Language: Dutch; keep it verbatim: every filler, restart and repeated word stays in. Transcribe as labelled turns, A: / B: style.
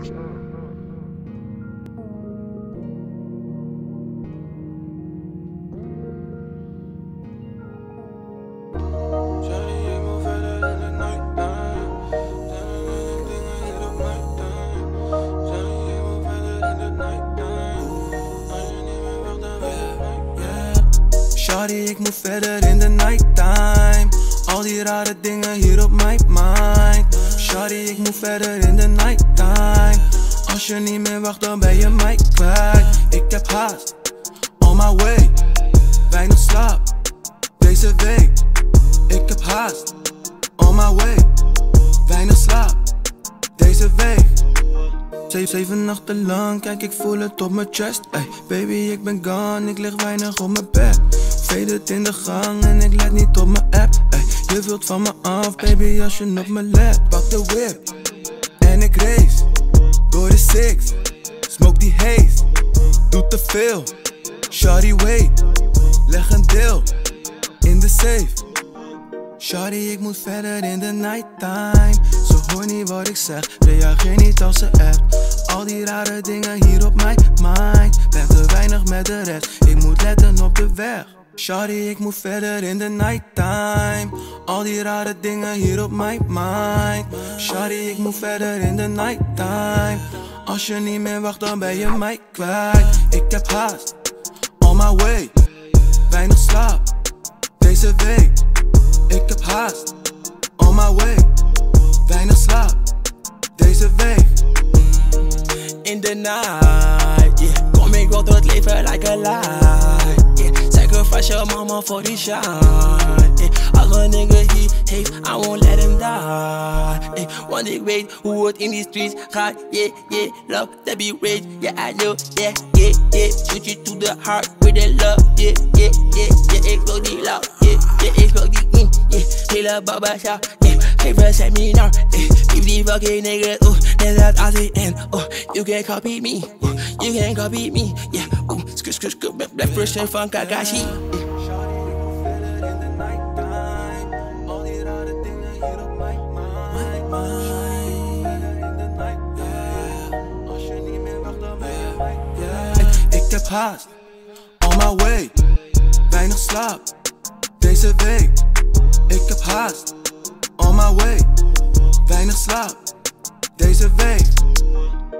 A: Shawty, ik moet verder in de nighttime. Al die rare dingen hier op mijn mind. Shawty, ik moet verder in de nighttime. Als je niet meer wacht, dan ben je mij kwijt. Ik heb haast, on my way. Weinig slaap, deze week. Ik heb haast, on my way. Weinig slaap, deze week. Zeven, zeven nachten lang, kijk ik voel het op mijn chest. Ey, baby ik ben gone, ik lig weinig op mijn bed. Fade het in de gang en ik let niet op mijn app. Ey, je wilt van me af, baby als je op me let. Pak de whip en ik race door de six. Smoke die haze, doe te veel. Shawty wait, leg een deel in de safe. Shawty, ik moet verder in de nighttime. Ze hoort niet wat ik zeg, reageer niet als ze appt. Al die rare dingen hier op mijn mind. Ben te weinig met de rest, ik moet letten op de weg. Shawty, ik moet verder in de nighttime. Al die rare dingen hier op mijn mind. Shawty, ik moet verder in de nighttime. Als je niet meer wacht, dan ben je mij kwijt. Ik heb haast, on my way. Weinig slaap, deze week. Ik heb haast, on my way. Weinig slaap, deze week.
B: In the night, yeah. Kom ik wel door het leven like a lie, yeah. Sacrifice your mama for the shine, yeah. Als een nigga hier heeft, I won't let him die, yeah. Want ik weet hoe het in die streets gaat, yeah, yeah. Love that be rage, yeah I know, yeah, yeah, yeah. Shoot you to the heart with the love, yeah, yeah, yeah, yeah. Ik wil die love, yeah, yeah. Ik wil die, mm, yeah. Hele baba shop, yeah. Geef een seminar, yeah. Keep die fucking niggas, oh. Net als als ik en, oh. You can't copy me, oh. You can't copy me, yeah. Oh, skr skr skr, black person van Kakashi, yeah.
A: Ik heb haast, on my way. Weinig slaap, deze week. Ik heb haast, on my way. Weinig slaap, deze week.